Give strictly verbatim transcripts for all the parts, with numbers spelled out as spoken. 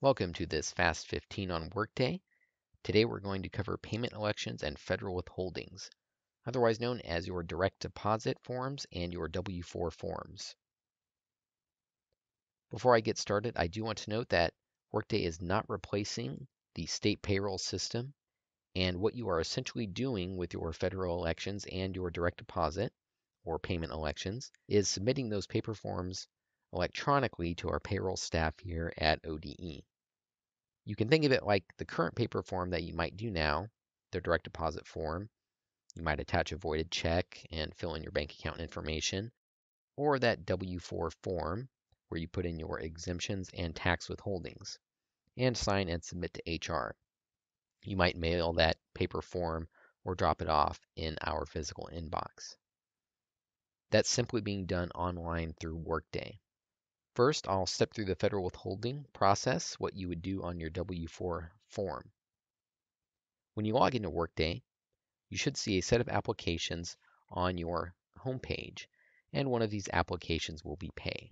Welcome to this Fast fifteen on Workday. Today we're going to cover payment elections and federal withholdings, otherwise known as your direct deposit forms and your W four forms. Before I get started, I do want to note that Workday is not replacing the state payroll system, and what you are essentially doing with your federal elections and your direct deposit or payment elections is submitting those paper forms electronically to our payroll staff here at O D E. You can think of it like the current paper form that you might do now, the direct deposit form. You might attach a voided check and fill in your bank account information, or that W four form where you put in your exemptions and tax withholdings and sign and submit to H R. You might mail that paper form or drop it off in our physical inbox. That's simply being done online through Workday. First, I'll step through the federal withholding process, what you would do on your W four form. When you log into Workday, you should see a set of applications on your homepage, and one of these applications will be Pay.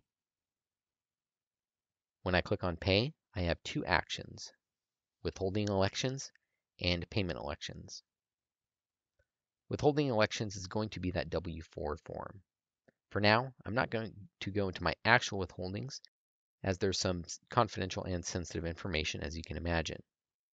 When I click on Pay, I have two actions, Withholding Elections and Payment Elections. Withholding Elections is going to be that W four form. For now, I'm not going to go into my actual withholdings, as there's some confidential and sensitive information, as you can imagine.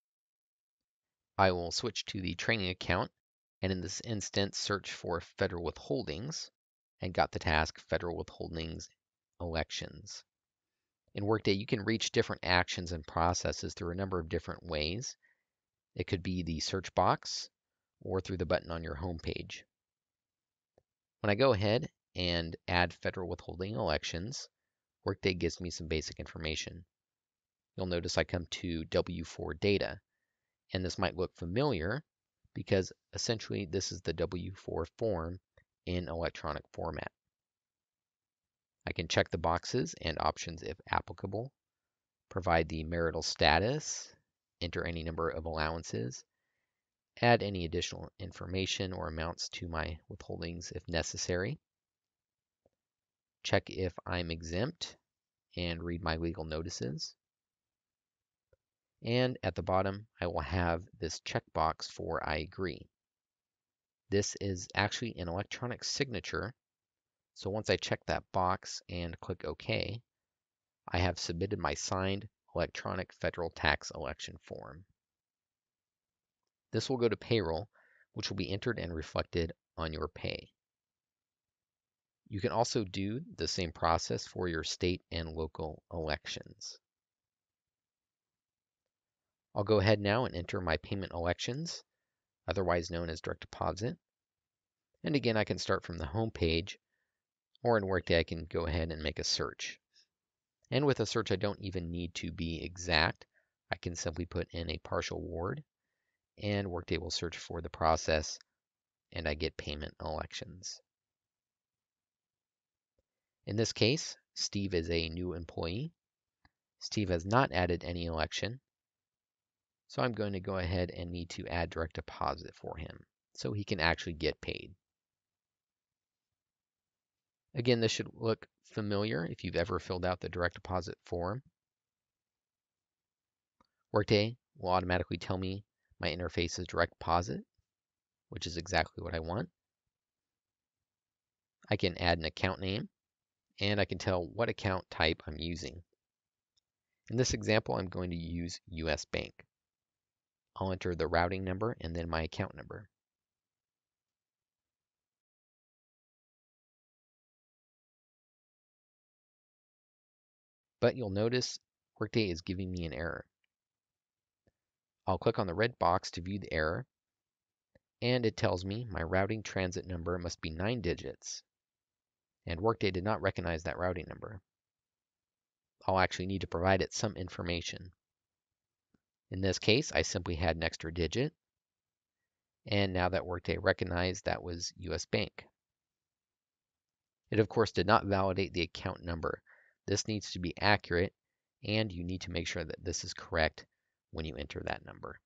I will switch to the training account, and in this instance, search for federal withholdings, and got the task federal withholdings elections. In Workday, you can reach different actions and processes through a number of different ways. It could be the search box or through the button on your homepage. When I go ahead and add federal withholding elections, Workday gives me some basic information. You'll notice I come to W four data, and this might look familiar because essentially this is the W four form in electronic format. I can check the boxes and options if applicable, provide the marital status, enter any number of allowances, add any additional information or amounts to my withholdings if necessary, check if I'm exempt, and read my legal notices. And at the bottom, I will have this checkbox for I agree. This is actually an electronic signature, so once I check that box and click OK, I have submitted my signed electronic federal tax election form. This will go to payroll, which will be entered and reflected on your pay. You can also do the same process for your state and local elections. I'll go ahead now and enter my payment elections, otherwise known as direct deposit. And again, I can start from the home page, or in Workday, I can go ahead and make a search. And with a search, I don't even need to be exact. I can simply put in a partial ward, and Workday will search for the process, and I get payment elections. In this case, Steve is a new employee. Steve has not added any election, so I'm going to go ahead and need to add direct deposit for him so he can actually get paid. Again, this should look familiar if you've ever filled out the direct deposit form. Workday will automatically tell me my interface is direct deposit, which is exactly what I want. I can add an account name, and I can tell what account type I'm using. In this example, I'm going to use U S Bank. I'll enter the routing number and then my account number. But you'll notice Workday is giving me an error. I'll click on the red box to view the error, and it tells me my routing transit number must be nine digits, and Workday did not recognize that routing number. I'll actually need to provide it some information. In this case, I simply had an extra digit, and now that Workday recognized that was U S Bank. It of course did not validate the account number. This needs to be accurate, and you need to make sure that this is correct when you enter that number.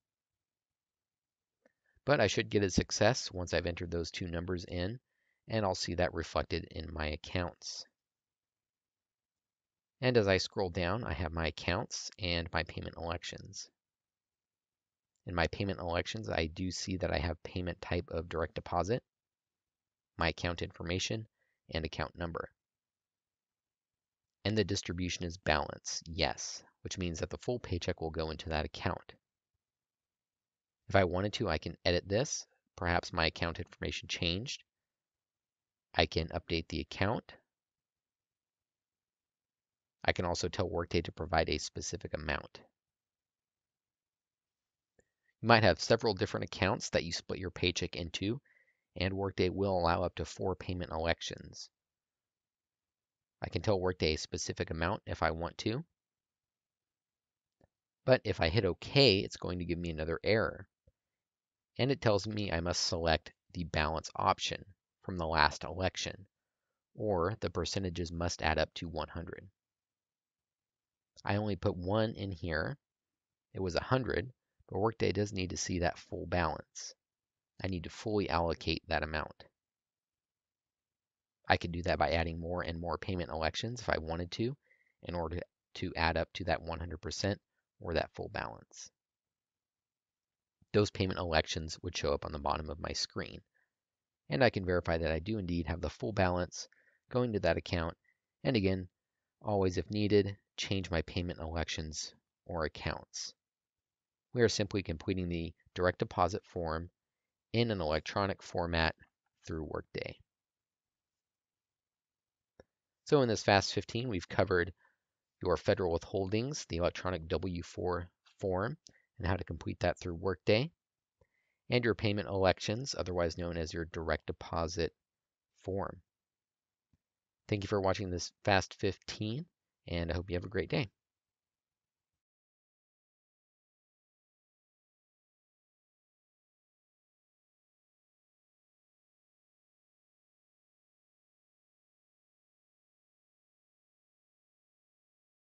But I should get a success once I've entered those two numbers in, and I'll see that reflected in my accounts. And as I scroll down, I have my accounts and my payment elections. In my payment elections, I do see that I have payment type of direct deposit, my account information, and account number. And the distribution is balance, yes, which means that the full paycheck will go into that account. If I wanted to, I can edit this. Perhaps my account information changed. I can update the account. I can also tell Workday to provide a specific amount. You might have several different accounts that you split your paycheck into, and Workday will allow up to four payment elections. I can tell Workday a specific amount if I want to, but if I hit OK, it's going to give me another error. And it tells me I must select the balance option from the last election, or the percentages must add up to one hundred. I only put one in here. It was one hundred, but Workday does need to see that full balance. I need to fully allocate that amount. I could do that by adding more and more payment elections if I wanted to, in order to add up to that one hundred percent or that full balance. Those payment elections would show up on the bottom of my screen. And I can verify that I do indeed have the full balance going to that account. And again, always if needed, change my payment elections or accounts. We are simply completing the direct deposit form in an electronic format through Workday. So in this Fast fifteen, we've covered your federal withholdings, the electronic W four form, and how to complete that through Workday, and your payment elections, otherwise known as your direct deposit form. Thank you for watching this Fast fifteen, and I hope you have a great day.